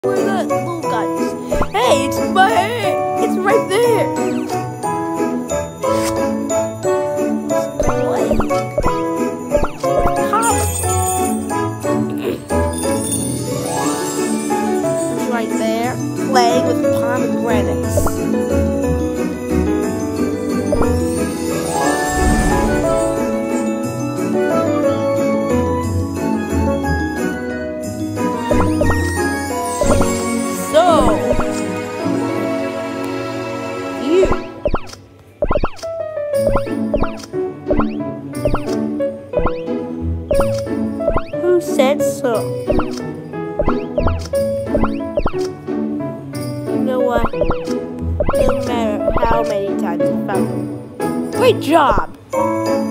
Where are the little guys? Hey, it's my hand! It's right there! It's right there, playing with pomegranates. Who said so? You know what? No matter how many times I found it. Great job!